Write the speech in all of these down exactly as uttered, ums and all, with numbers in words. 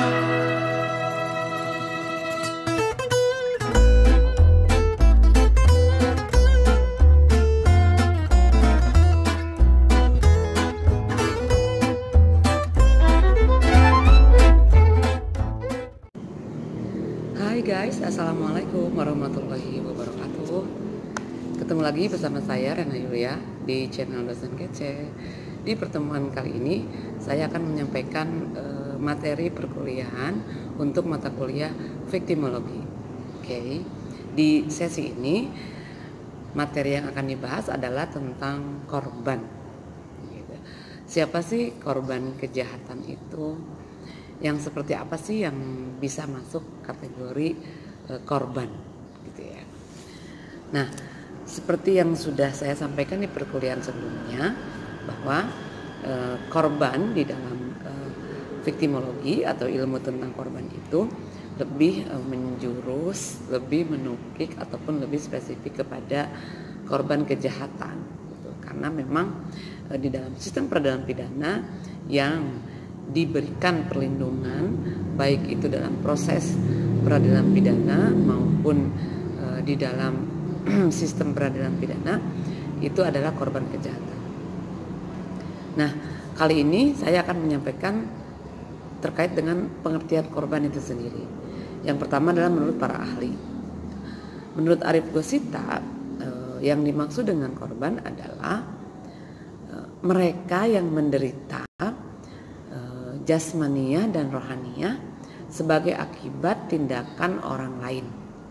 Hai guys, assalamualaikum warahmatullahi wabarakatuh. Ketemu lagi bersama saya Rena Yulia di channel Dosen Kece. Di pertemuan kali ini saya akan menyampaikan uh, materi perkuliahan untuk mata kuliah viktimologi. Oke, okay. Di sesi ini materi yang akan dibahas adalah tentang korban. Gitu. Siapa sih korban kejahatan itu? Yang seperti apa sih yang bisa masuk kategori e, korban gitu ya. Nah, seperti yang sudah saya sampaikan di perkuliahan sebelumnya bahwa e, korban di dalam e, viktimologi atau ilmu tentang korban itu lebih e, menjurus, lebih menukik ataupun lebih spesifik kepada korban kejahatan gitu. Karena memang e, di dalam sistem peradilan pidana yang diberikan perlindungan baik itu dalam proses peradilan pidana maupun e, di dalam sistem peradilan pidana itu adalah korban kejahatan. Nah, kali ini saya akan menyampaikan terkait dengan pengertian korban itu sendiri. Yang pertama adalah menurut para ahli. Menurut Arif Gosita, e, yang dimaksud dengan korban adalah e, mereka yang menderita jasmaniah dan rohaniah sebagai akibat tindakan orang lain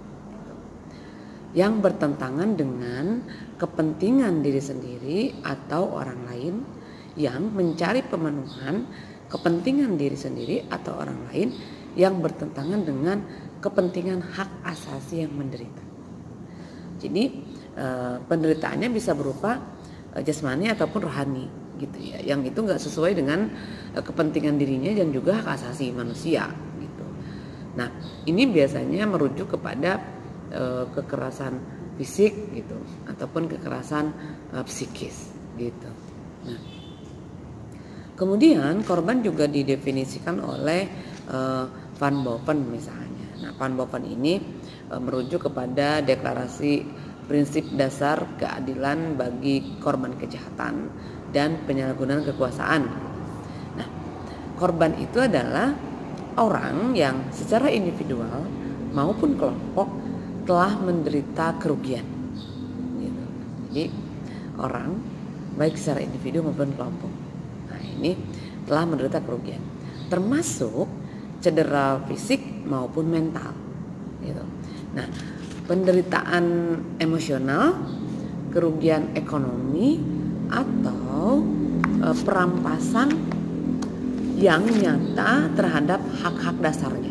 yang bertentangan dengan kepentingan diri sendiri atau orang lain, yang mencari pemenuhan kepentingan diri sendiri atau orang lain yang bertentangan dengan kepentingan hak asasi yang menderita. Jadi e, penderitaannya bisa berupa e, jasmani ataupun rohani gitu ya, yang itu nggak sesuai dengan uh, kepentingan dirinya dan juga hak asasi manusia gitu. Nah, ini biasanya merujuk kepada uh, kekerasan fisik gitu ataupun kekerasan uh, psikis gitu. Nah, kemudian korban juga didefinisikan oleh uh, Van Boven misalnya. Nah, Van Boven ini uh, merujuk kepada deklarasi prinsip dasar keadilan bagi korban kejahatan dan penyalahgunaan kekuasaan. Nah, korban itu adalah orang yang secara individual maupun kelompok telah menderita kerugian. Gitu. Jadi orang baik secara individu maupun kelompok, nah ini telah menderita kerugian, termasuk cedera fisik maupun mental. Gitu. Nah, penderitaan emosional, kerugian ekonomi, atau e, perampasan yang nyata terhadap hak-hak dasarnya,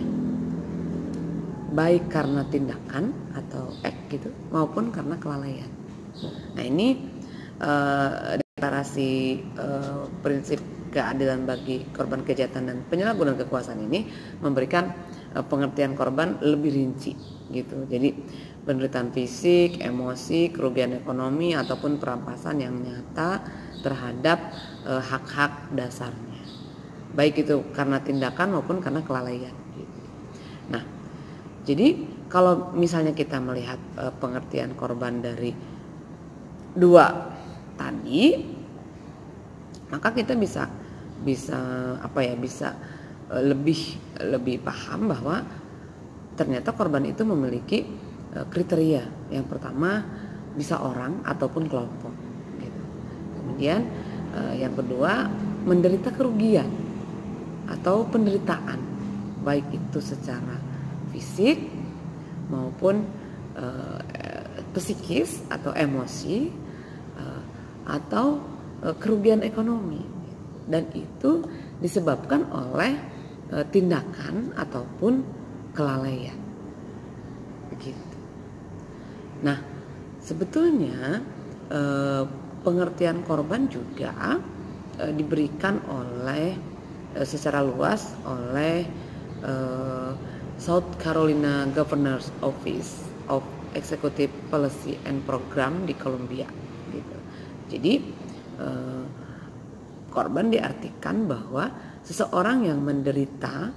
baik karena tindakan atau act gitu maupun karena kelalaian. Nah, ini e, deklarasi e, prinsip keadilan bagi korban kejahatan dan penyalahgunaan kekuasaan ini memberikan e, pengertian korban lebih rinci gitu. Jadi penderitaan fisik, emosi, kerugian ekonomi ataupun perampasan yang nyata terhadap e, hak-hak dasarnya, baik itu karena tindakan maupun karena kelalaian. Gitu. Nah, jadi kalau misalnya kita melihat e, pengertian korban dari dua tadi, maka kita bisa bisa apa ya bisa e, lebih lebih paham bahwa ternyata korban itu memiliki kriteria. Yang pertama bisa orang ataupun kelompok gitu. Kemudian eh, yang kedua menderita kerugian atau penderitaan baik itu secara fisik maupun eh, psikis atau emosi eh, atau eh, kerugian ekonomi, dan itu disebabkan oleh eh, tindakan ataupun kelalaian begitu. Nah, sebetulnya eh, pengertian korban juga eh, diberikan oleh eh, secara luas oleh eh, South Carolina Governor's Office of Executive Policy and Program di Columbia. Gitu. Jadi eh, korban diartikan bahwa seseorang yang menderita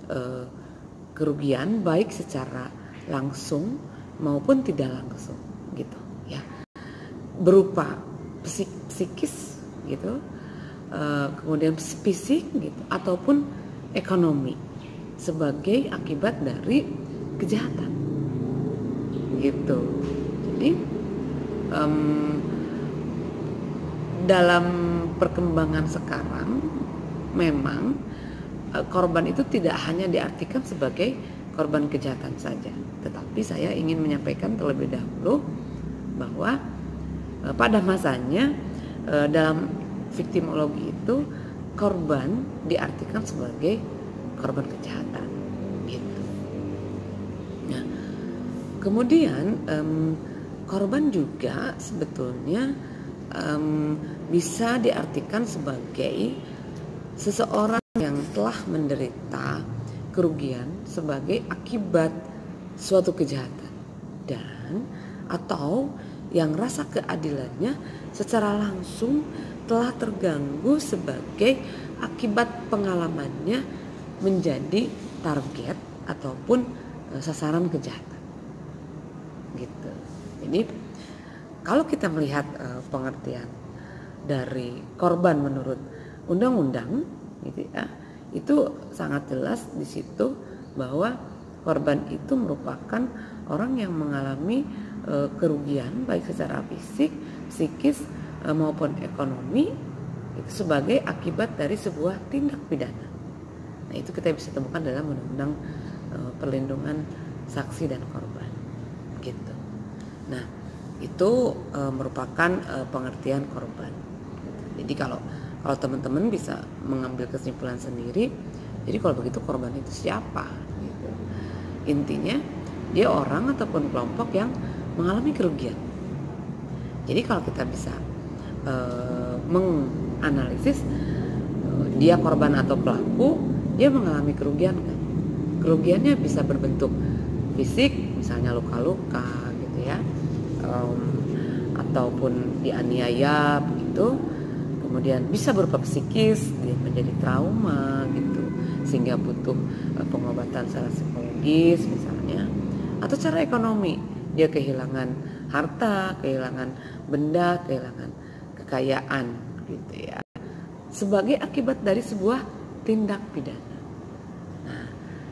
eh, kerugian baik secara langsung maupun tidak langsung gitu ya, berupa psik, psikis gitu, eh, kemudian fisik gitu ataupun ekonomi sebagai akibat dari kejahatan gitu. Jadi um, dalam perkembangan sekarang memang uh, korban itu tidak hanya diartikan sebagai korban kejahatan saja, tetapi saya ingin menyampaikan terlebih dahulu bahwa uh, pada masanya uh, dalam viktimologi itu korban diartikan sebagai korban kejahatan gitu. Nah, kemudian um, korban juga sebetulnya um, bisa diartikan sebagai seseorang yang telah menderita kerugian sebagai akibat suatu kejahatan dan atau yang rasa keadilannya secara langsung telah terganggu sebagai akibat pengalamannya menjadi target ataupun e, sasaran kejahatan gitu. Jadi kalau kita melihat e, pengertian dari korban menurut undang-undang gitu ya, itu sangat jelas di situ bahwa korban itu merupakan orang yang mengalami e, kerugian baik secara fisik, psikis e, maupun ekonomi itu sebagai akibat dari sebuah tindak pidana. Nah, itu kita bisa temukan dalam undang-undang e, perlindungan saksi dan korban gitu. Nah, itu e, merupakan e, pengertian korban. Jadi kalau kalau teman-teman bisa mengambil kesimpulan sendiri, jadi kalau begitu korban itu siapa? Gitu. Intinya dia orang ataupun kelompok yang mengalami kerugian. Jadi kalau kita bisa e, menganalisis e, dia korban atau pelaku, dia mengalami kerugian kan? Kerugiannya bisa berbentuk fisik, misalnya luka-luka gitu ya, um, ataupun dianiaya begitu. Kemudian bisa berupa psikis, dia menjadi trauma gitu, sehingga butuh uh, pengobatan secara psikologis misalnya. Atau secara ekonomi, dia kehilangan harta, kehilangan benda, kehilangan kekayaan gitu ya, sebagai akibat dari sebuah tindak pidana. Nah,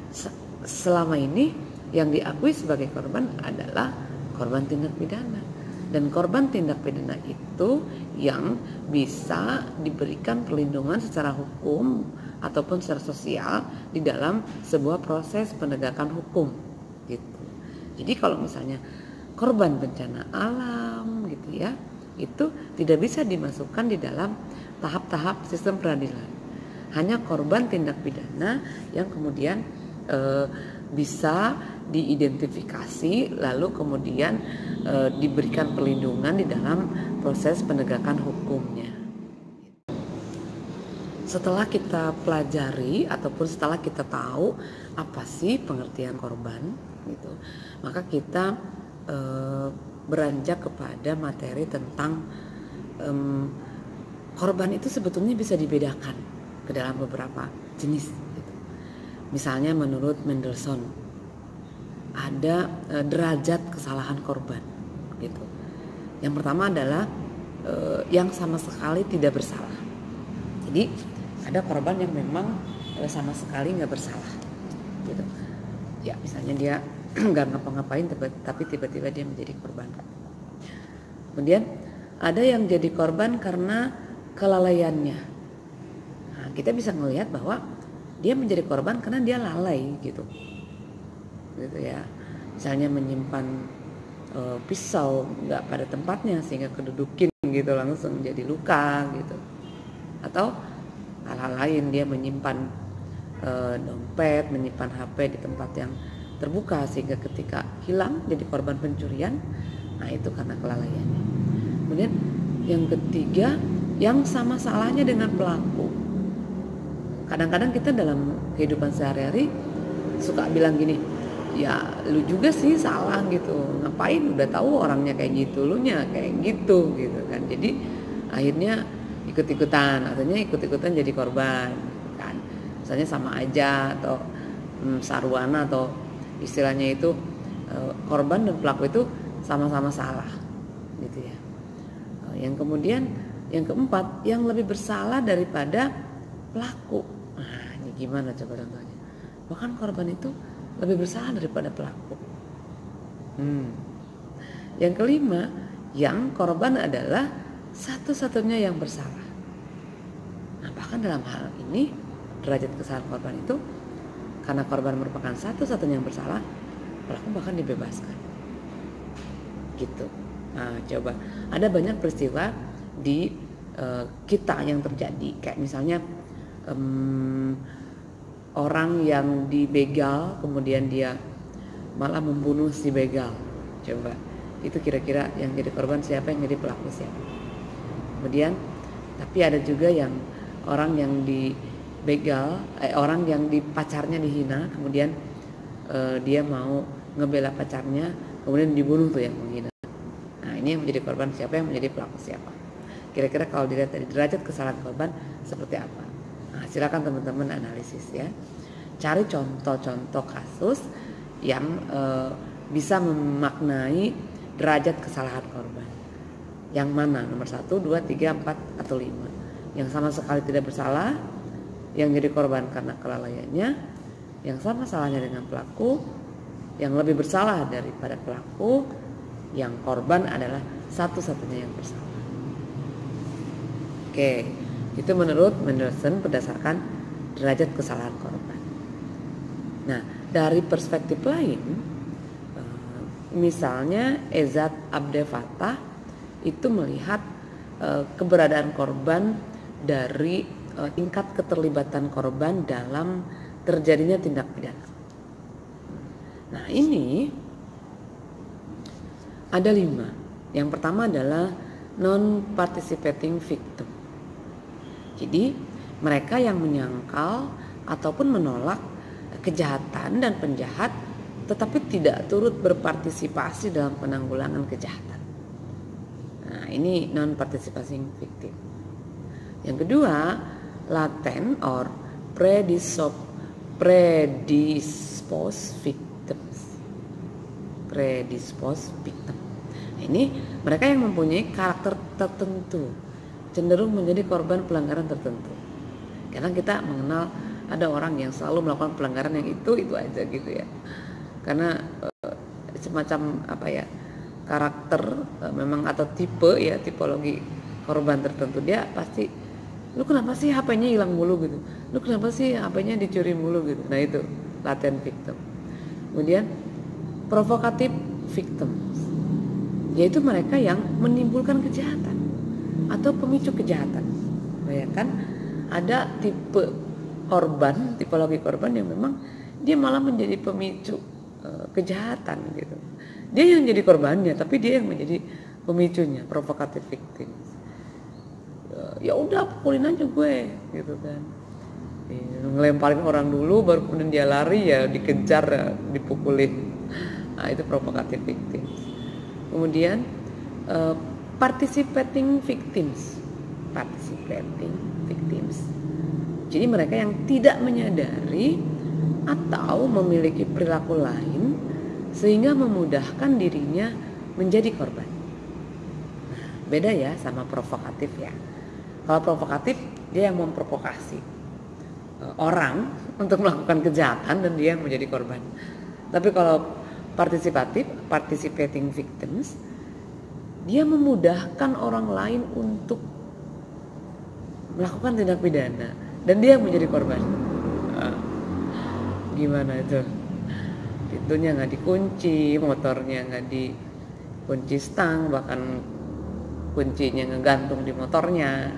selama ini yang diakui sebagai korban adalah korban tindak pidana, dan korban tindak pidana itu yang bisa diberikan perlindungan secara hukum ataupun secara sosial di dalam sebuah proses penegakan hukum gitu. Jadi kalau misalnya korban bencana alam gitu ya, itu tidak bisa dimasukkan di dalam tahap-tahap sistem peradilan. Hanya korban tindak pidana yang kemudian e, bisa diidentifikasi lalu kemudian e, diberikan perlindungan di dalam proses penegakan hukumnya. Setelah kita pelajari ataupun setelah kita tahu apa sih pengertian korban gitu, maka kita e, beranjak kepada materi tentang e, korban itu sebetulnya bisa dibedakan ke dalam beberapa jenis gitu. Misalnya menurut Mendelssohn ada e, derajat kesalahan korban gitu. Yang pertama adalah e, yang sama sekali tidak bersalah. Jadi ada korban yang memang e, sama sekali nggak bersalah gitu. Ya misalnya dia nggak ngapa-ngapain tapi tiba-tiba dia menjadi korban. Kemudian ada yang jadi korban karena kelalaiannya. Kita bisa melihat bahwa dia menjadi korban karena dia lalai gitu, gitu ya. Misalnya menyimpan e, pisau nggak pada tempatnya sehingga kedudukin gitu langsung jadi luka gitu. Atau hal-hal lain, dia menyimpan e, dompet, menyimpan H P di tempat yang terbuka sehingga ketika hilang jadi korban pencurian. Nah itu karena kelalaiannya. Kemudian yang ketiga, yang sama salahnya dengan pelaku. Kadang-kadang kita dalam kehidupan sehari-hari suka bilang gini, ya lu juga sih salah gitu, ngapain udah tahu orangnya kayak gitu, lu nya kayak gitu gitu kan. Jadi akhirnya ikut-ikutan, artinya ikut-ikutan jadi korban kan. Misalnya sama aja atau hmm, sarwana atau istilahnya itu uh, korban dan pelaku itu sama-sama salah gitu ya. Uh, yang kemudian yang keempat, yang lebih bersalah daripada pelaku. Nah, ini gimana coba contohnya? Bahkan korban itu lebih bersalah daripada pelaku. Hmm. Yang kelima, yang korban adalah satu-satunya yang bersalah. Nah, bahkan dalam hal ini derajat kesalahan korban itu karena korban merupakan satu-satunya yang bersalah, pelaku bahkan dibebaskan. Gitu. Nah, coba ada banyak peristiwa di uh, kita yang terjadi, kayak misalnya um, orang yang dibegal kemudian dia malah membunuh si begal. Coba itu kira-kira yang jadi korban siapa, yang jadi pelaku siapa. Kemudian tapi ada juga yang orang yang dibegal, eh, orang yang di pacarnya dihina, kemudian eh, dia mau ngebela pacarnya, kemudian dibunuh tuh yang menghina. Nah, ini yang menjadi korban siapa, yang menjadi pelaku siapa. Kira-kira kalau dilihat dari derajat kesalahan korban seperti apa? Nah, silakan teman-teman analisis ya. Cari contoh-contoh kasus yang eh, bisa memaknai derajat kesalahan korban. Yang mana? Nomor satu, dua, tiga, empat, atau lima. Yang sama sekali tidak bersalah, yang jadi korban karena kelalaiannya, yang sama salahnya dengan pelaku, yang lebih bersalah daripada pelaku, yang korban adalah satu-satunya yang bersalah. Oke, itu menurut Mendelssohn berdasarkan derajat kesalahan korban. Nah, dari perspektif lain, misalnya Ezat Abdefatah itu melihat uh, keberadaan korban dari uh, tingkat keterlibatan korban dalam terjadinya tindak pidana. Nah, ini ada lima. Yang pertama adalah non-participating victim. Jadi mereka yang menyangkal ataupun menolak kejahatan dan penjahat tetapi tidak turut berpartisipasi dalam penanggulangan kejahatan. Nah, ini non-participating victim. Yang kedua, latent or predisposed predisposed victims. Predisposed victim. Nah, ini mereka yang mempunyai karakter tertentu, cenderung menjadi korban pelanggaran tertentu. Karena kita mengenal ada orang yang selalu melakukan pelanggaran yang itu itu aja gitu ya. Karena e, semacam apa ya, karakter e, memang atau tipe ya, tipologi korban tertentu, dia pasti, lu kenapa sih H P-nya hilang mulu gitu, lu kenapa sih H P-nya dicuri mulu gitu. Nah, itu latent victim. Kemudian provocative victims, yaitu mereka yang menimbulkan kejahatan atau pemicu kejahatan. Bayangkan ada tipe korban, tipologi korban yang memang dia malah menjadi pemicu uh, kejahatan gitu. Dia yang jadi korbannya, tapi dia yang menjadi pemicunya, provocative victim. Uh, ya udah pukulin aja gue, gitu kan. Ya, ngelemparin orang dulu, baru kemudian dia lari ya dikejar, ya, dipukulin. Nah, itu provocative victim. Kemudian uh, participating victims, participating victims. Jadi mereka yang tidak menyadari atau memiliki perilaku lain sehingga memudahkan dirinya menjadi korban. Nah, beda ya sama provokatif ya. Kalau provokatif dia yang memprovokasi uh, orang untuk melakukan kejahatan dan dia yang menjadi korban. Tapi kalau partisipatif, participating victims, dia memudahkan orang lain untuk melakukan tindak pidana dan dia yang menjadi korban. Nah, gimana itu? Pintunya nggak dikunci, motornya nggak dikunci stang, bahkan kuncinya ngegantung di motornya.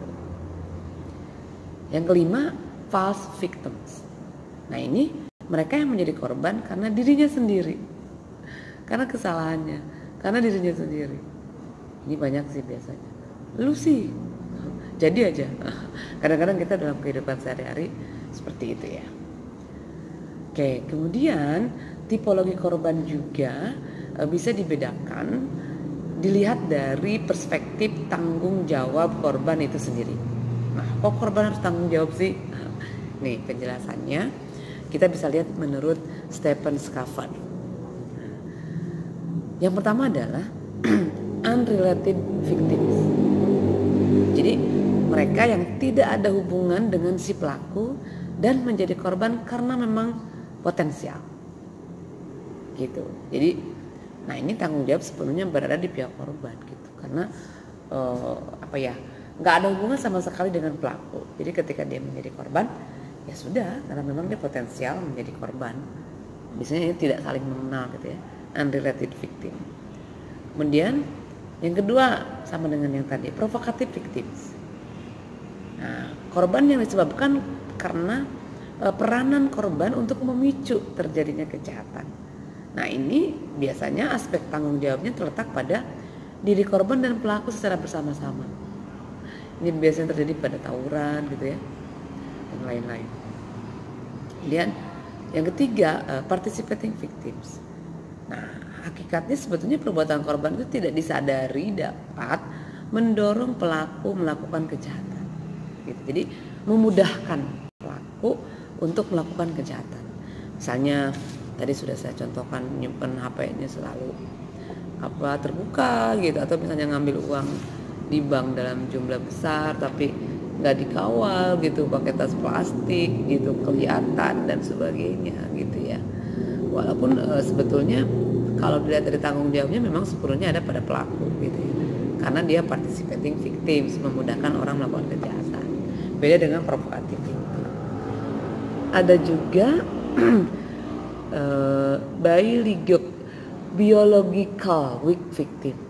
Yang kelima, false victims. Nah, ini mereka yang menjadi korban karena dirinya sendiri, karena kesalahannya, karena dirinya sendiri. Ini banyak sih biasanya. Lu sih, jadi aja. Kadang-kadang kita dalam kehidupan sehari-hari seperti itu ya. Oke, kemudian tipologi korban juga e, bisa dibedakan, dilihat dari perspektif tanggung jawab korban itu sendiri. Nah, kok korban harus tanggung jawab sih? Nih penjelasannya. kita bisa lihat menurut Stephen Scafford. Yang pertama adalah unrelated victims. Jadi mereka yang tidak ada hubungan dengan si pelaku dan menjadi korban karena memang potensial. Gitu. Jadi, nah ini tanggung jawab sepenuhnya berada di pihak korban gitu. Karena uh, apa ya, nggak ada hubungan sama sekali dengan pelaku. Jadi ketika dia menjadi korban, ya sudah, karena memang dia potensial menjadi korban. Biasanya ini tidak saling mengenal gitu ya, unrelated victim. Kemudian yang kedua sama dengan yang tadi, provocative victims. Nah, korban yang disebabkan karena e, peranan korban untuk memicu terjadinya kejahatan. Nah, ini biasanya aspek tanggung jawabnya terletak pada diri korban dan pelaku secara bersama-sama. Ini biasanya terjadi pada tawuran gitu ya, dan lain-lain. Kemudian yang ketiga, uh, participating victims. Nah, hakikatnya sebetulnya perbuatan korban itu tidak disadari dapat mendorong pelaku melakukan kejahatan. Gitu. Jadi memudahkan pelaku untuk melakukan kejahatan. Misalnya tadi sudah saya contohkan nyimpen H P-nya selalu apa terbuka gitu, atau misalnya ngambil uang di bank dalam jumlah besar tapi nggak dikawal gitu, pakai tas plastik gitu, kelihatan dan sebagainya gitu ya. Walaupun e, sebetulnya kalau dilihat dari tanggung jawabnya memang sepenuhnya ada pada pelaku gitu ya, karena dia participating victims, memudahkan orang melakukan kejahatan. Beda dengan provocative victim. Ada juga e, biological weak victim,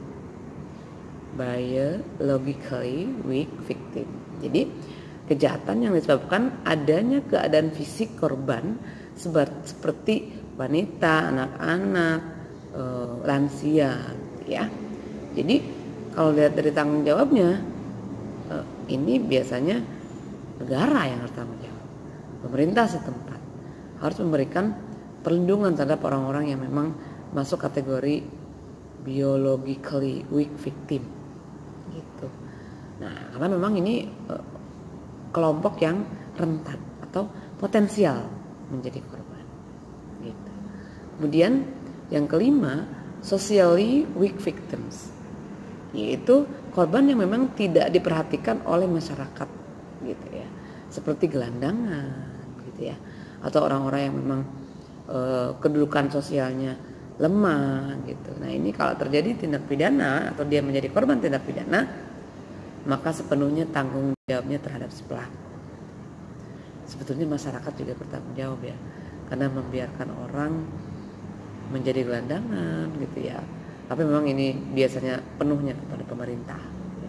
biologically weak victim. Jadi kejahatan yang disebabkan adanya keadaan fisik korban seperti wanita, anak-anak, e, lansia, ya. Jadi kalau lihat dari tanggung jawabnya, e, ini biasanya negara yang harus tanggung jawab, pemerintah setempat harus memberikan perlindungan terhadap orang-orang yang memang masuk kategori biologically weak victim. Gitu. Nah, karena memang ini uh, kelompok yang rentan atau potensial menjadi korban. Gitu. Kemudian yang kelima, socially weak victims, yaitu korban yang memang tidak diperhatikan oleh masyarakat, gitu ya, seperti gelandangan, gitu ya, atau orang-orang yang memang uh, kedudukan sosialnya lemah, gitu. Nah, ini kalau terjadi tindak pidana atau dia menjadi korban tindak pidana, maka sepenuhnya tanggung jawabnya terhadap si pelaku. Sebetulnya masyarakat juga bertanggung jawab ya, karena membiarkan orang menjadi gelandangan gitu ya. Tapi memang ini biasanya penuhnya kepada pemerintah.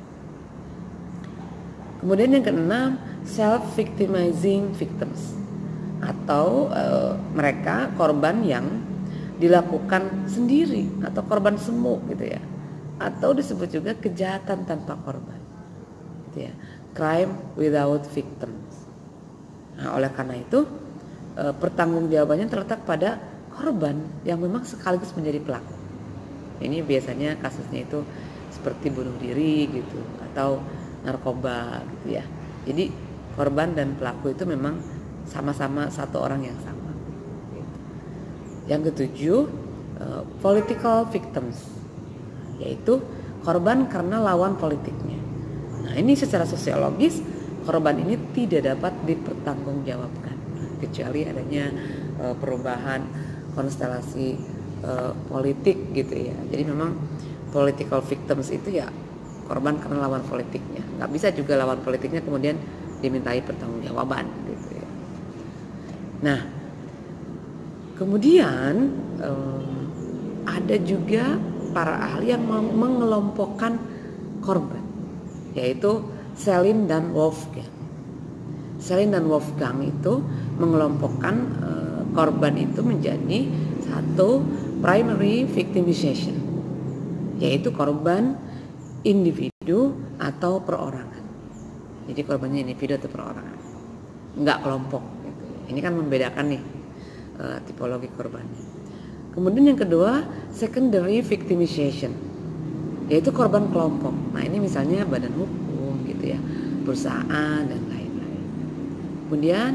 Kemudian yang keenam, self-victimizing victims, atau e, mereka korban yang dilakukan sendiri atau korban semu gitu ya, atau disebut juga kejahatan tanpa korban. Ya, crime without victims. Nah, oleh karena itu e, pertanggungjawabannya terletak pada korban yang memang sekaligus menjadi pelaku. Ini biasanya kasusnya itu seperti bunuh diri gitu, atau narkoba gitu ya. Jadi korban dan pelaku itu memang sama-sama satu orang yang sama. Gitu. Yang ketujuh, e, political victims, yaitu korban karena lawan politiknya. Nah, ini secara sosiologis korban ini tidak dapat dipertanggungjawabkan kecuali adanya e, perubahan konstelasi e, politik gitu ya. Jadi memang political victims itu ya korban karena lawan politiknya. Nggak bisa juga lawan politiknya kemudian dimintai pertanggungjawaban gitu ya. Nah, kemudian e, ada juga para ahli yang mengelompokkan korban, yaitu Selin dan Wolfgang. Selin dan Wolfgang itu mengelompokkan e, korban itu menjadi satu primary victimization, yaitu korban individu atau perorangan. Jadi korbannya individu atau perorangan, enggak kelompok gitu. Ini kan membedakan nih e, tipologi korbannya. Kemudian yang kedua, secondary victimization, yaitu korban kelompok. Nah, ini misalnya badan hukum gitu ya, perusahaan dan lain-lain. Kemudian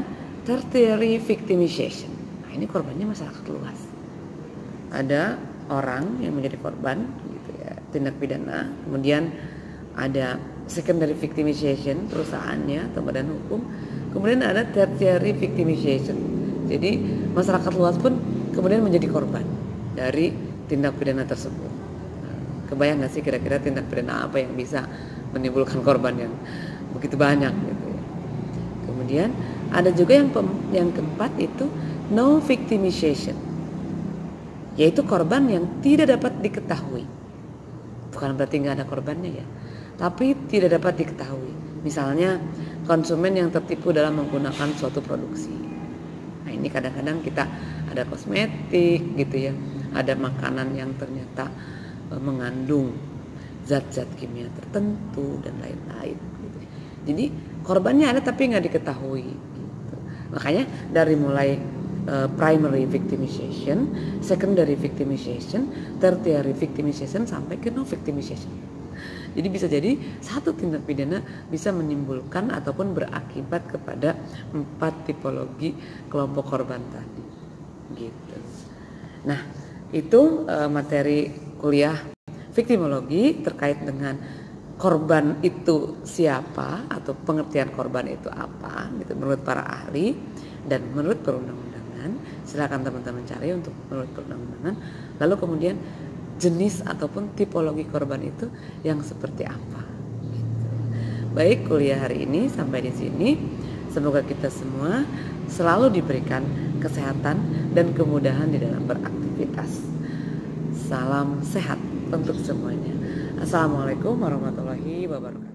tertiary victimization. Nah, ini korbannya masyarakat luas. Ada orang yang menjadi korban gitu ya, tindak pidana, kemudian ada secondary victimization perusahaannya atau badan hukum, kemudian ada tertiary victimization. Jadi masyarakat luas pun kemudian menjadi korban dari tindak pidana tersebut. Nah, kebayang nggak sih kira-kira tindak pidana apa yang bisa menimbulkan korban yang begitu banyak gitu ya. Kemudian ada juga yang pem, yang keempat itu no victimization, yaitu korban yang tidak dapat diketahui. Bukan berarti nggak ada korbannya ya, tapi tidak dapat diketahui. Misalnya konsumen yang tertipu dalam menggunakan suatu produksi. Nah ini kadang-kadang kita ada kosmetik gitu ya, ada makanan yang ternyata e, mengandung zat-zat kimia tertentu dan lain-lain. Gitu. Jadi korbannya ada tapi nggak diketahui. Gitu. Makanya dari mulai uh, primary victimization, secondary victimization, tertiary victimization sampai ke no victimization. Jadi bisa jadi satu tindak pidana bisa menimbulkan ataupun berakibat kepada empat tipologi kelompok korban tadi. Gitu. Nah itu uh, materi kuliah viktimologi terkait dengan korban itu siapa atau pengertian korban itu apa gitu menurut para ahli dan menurut perundang-undangan. Silakan teman-teman cari untuk menurut perundang-undangan. Lalu kemudian jenis ataupun tipologi korban itu yang seperti apa gitu. Baik, kuliah hari ini sampai di sini. Semoga kita semua selalu diberikan kesehatan dan kemudahan di dalam beraktivitas. Salam sehat untuk semuanya. Assalamualaikum warahmatullahi wabarakatuh.